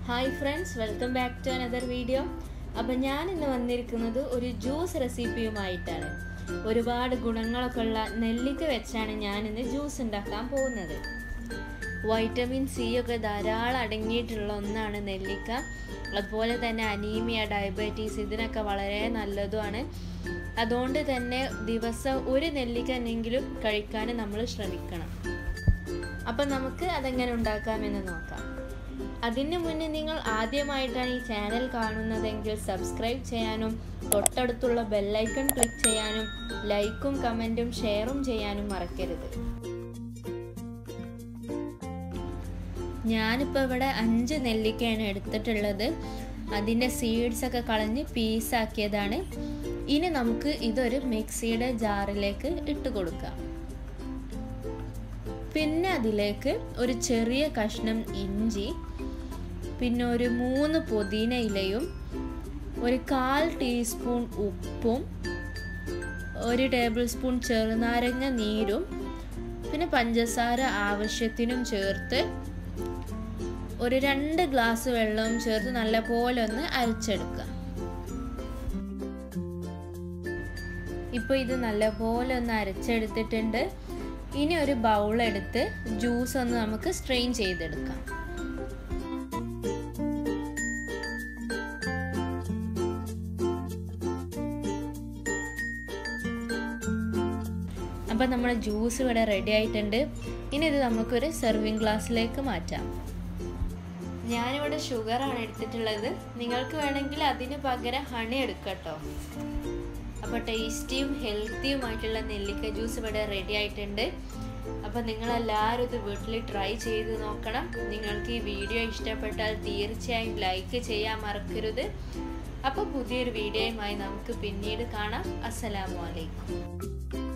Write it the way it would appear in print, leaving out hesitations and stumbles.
Hi friends, welcome back to another video. അപ്പോൾ ഞാൻ ഇന്ന് വന്നിരിക്കുന്നത് ഒരു ജ്യൂസ് റെസിപ്പിയുമായിട്ടാണ്. ഒരുപാട് ഗുണങ്ങളൊക്കെ ഉള്ള നെല്ലിക്ക വെച്ചാണ് ഞാൻ ഇന്ന് ജ്യൂസ് ഉണ്ടാക്കാൻ പോകുന്നത്. വൈറ്റമിൻ സി ഒക്കെ ധാരാളം അടങ്ങിയിട്ടുള്ള ഒന്നാണ് നെല്ലിക്ക. അതുപോലെ തന്നെ അനീമിയ, ഡയബറ്റീസ് ഇതിനൊക്കെ വളരെ നല്ലതുമാണ്. അതുകൊണ്ട് തന്നെ ദിവസം ഒരു നെല്ലിക്ക എന്നെങ്കിലും കഴിക്കാൻ നമ്മൾ ശ്രമിക്കണം. അപ്പോൾ നമുക്ക് അതെങ്ങനെ ഉണ്ടാക്കാമെന്ന് നോക്കാം. അതിനു മുന്നേ നിങ്ങൾ ആദ്യമായിട്ടാണ് ഈ ചാനൽ കാണുന്നതെങ്കിൽ സബ്സ്ക്രൈബ് ചെയ്യാനും തൊട്ടടുത്തുള്ള ബെല്ലൈക്കൺ ക്ലിക്ക് ചെയ്യാനും ലൈക്കും കമൻറ്റും ഷെയറും ചെയ്യാനും മറക്കരുത്. ഞാനിപ്പോൾ ഇവിടെ 5 നെല്ലിക്കയാണ് എടുത്തിട്ടുള്ളത്. അതിൻ്റെ സീഡ്സ് ഒക്കെ കളഞ്ഞ് പീസാക്കിയതാണ്. ഇനി നമുക്ക് ഇതൊരു മിക്സിയുടെ ജാറിലേക്ക് ഇട്ട് കൊടുക്കാം. പിന്നെ അതിലേക്ക് ഒരു ചെറിയ കഷ്ണം ഇഞ്ചി, പിന്നെ ഒരു 3 പുതിന ഇലയും, ഒരു 1/4 ടീസ്പൂൺ ഉപ്പും, 1 ടേബിൾ സ്പൂൺ ചെറുനാരങ്ങ നീരും, പിന്നെ പഞ്ചസാര ആവശ്യത്തിനും ചേർത്ത് ഒരു 2 ഗ്ലാസ് വെള്ളവും ചേർത്ത് നല്ലപോലെ ഒന്ന് അരച്ചെടുക്കുക. ഇപ്പോൾ ഇത് നല്ലപോലെ ഒന്ന് അരച്ചെടുത്തിട്ടുണ്ട്. ഇനി ഒരു ബൗൾ എടുത്ത് ജ്യൂസ് ഒന്ന് നമുക്ക് സ്ട്രെയിൻ ചെയ്തെടുക്കാം. അപ്പോൾ നമ്മുടെ ജ്യൂസ് ഇവിടെ റെഡി ആയിട്ടുണ്ട്. ഇനി ഇത് നമുക്കൊരു സെർവിങ് ഗ്ലാസ്സിലേക്ക് മാറ്റാം. ഞാനിവിടെ ഷുഗറാണ് എടുത്തിട്ടുള്ളത്. നിങ്ങൾക്ക് വേണമെങ്കിൽ അതിന് പകരം ഹണി എടുക്കട്ടോ. അപ്പോൾ ടേസ്റ്റിയും ഹെൽത്തിയുമായിട്ടുള്ള നെല്ലിക്ക ജ്യൂസ് ഇവിടെ റെഡി ആയിട്ടുണ്ട്. അപ്പോൾ നിങ്ങളെല്ലാവരും ഇത് വീട്ടിൽ ട്രൈ ചെയ്ത് നോക്കണം. നിങ്ങൾക്ക് ഈ വീഡിയോ ഇഷ്ടപ്പെട്ടാൽ തീർച്ചയായും ലൈക്ക് ചെയ്യാൻ മറക്കരുത്. അപ്പോൾ പുതിയൊരു വീഡിയോയുമായി നമുക്ക് പിന്നീട് കാണാം. അസ്സലാമു അലൈക്കും.